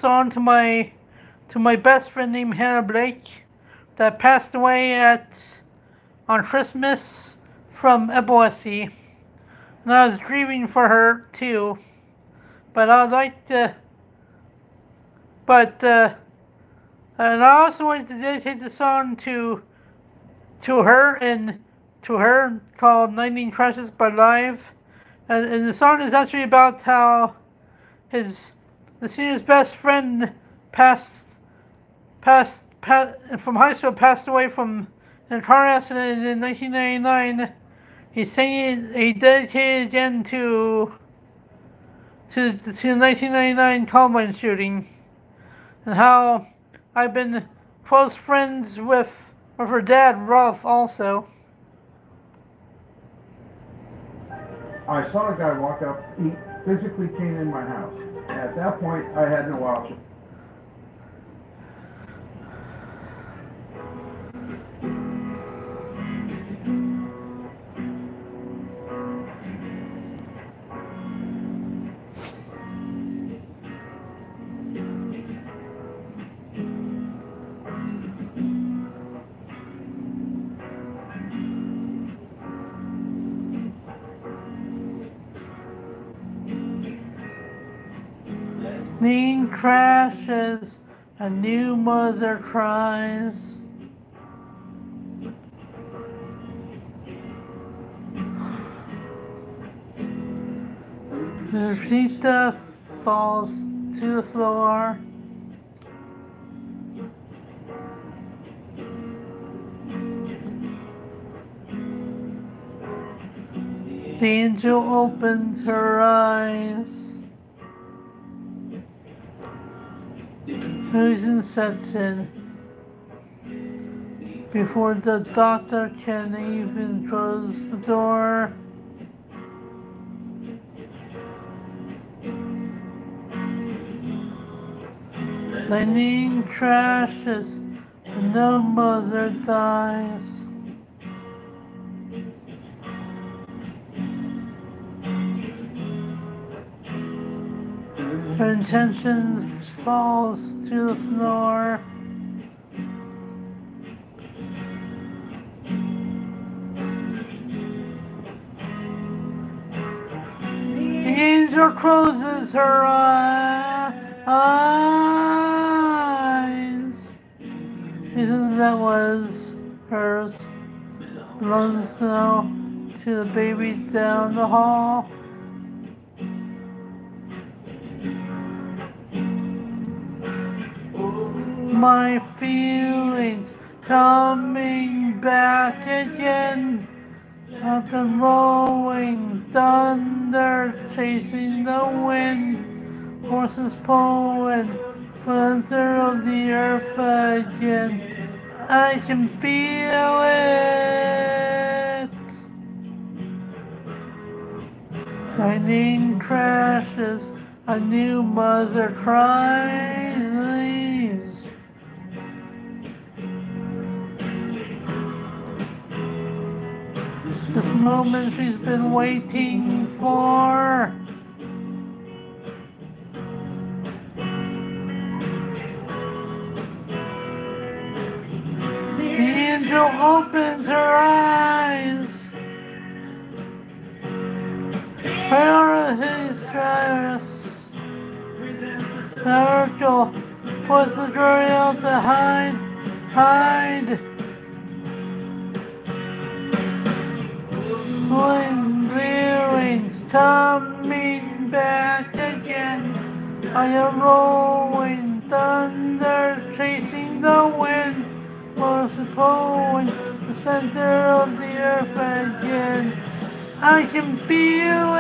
on to my best friend named Hannah Blake that passed away on Christmas from epilepsy, and I was grieving for her too. But I'd like to, but and I also wanted to dedicate the song to her and to her called 19 Crashes by Live. And the song is actually about how the singer's best friend passed from high school, passed away from in a car accident in 1999. He dedicated again to the 1999 Columbine shooting, and how I've been close friends with her dad, Ralph, also. I saw a guy walk up. He physically came in my house. At that point, I had no option. Plane crashes, a new mother cries. Rita falls to the floor. The angel opens her eyes. Reason sets in before the doctor can even close the door. Lightning crashes and no mother dies. Her intentions falls to the floor. The angel closes her eyes. Reason that was hers belongs now to the baby down the hall. My feelings coming back again. Like the rolling thunder chasing the wind. Horses pulling, center of the earth again. I can feel it. Lightning crashes, a new mother cries. This moment she's been waiting for. The angel opens her eyes. Her angel puts the jury out to hide. When clearings coming back again, I am rolling thunder chasing the wind, horses pulling the center of the earth again. I can feel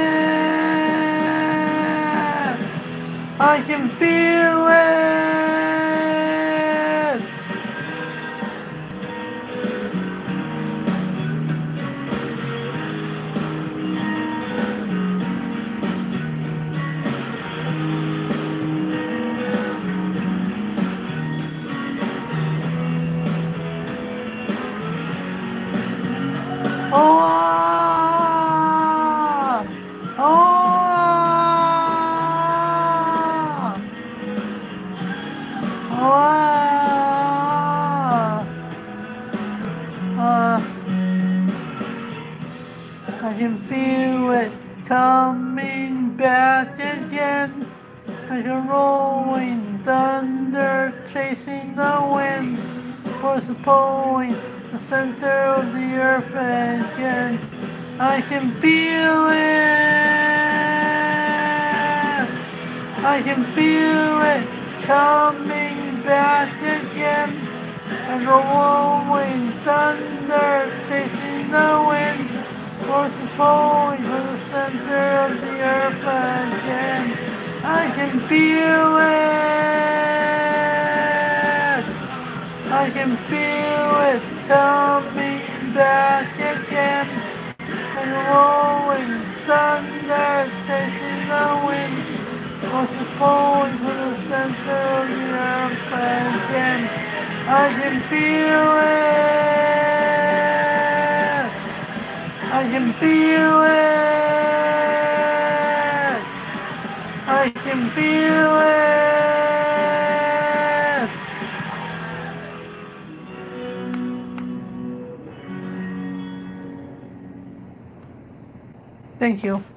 it. I can feel it. I can feel it coming back again. Like a rolling thunder chasing the wind. Was the point, the center of the earth again. I can feel it. I can feel it coming back again. Like a rolling thunder chasing the wind. Was the point, for the center of the earth again. I can feel it. I can feel it coming back again. And rolling thunder chasing the wind. Was the point for the center of the earth again. I can feel it. I can feel it. I can feel it. Thank you.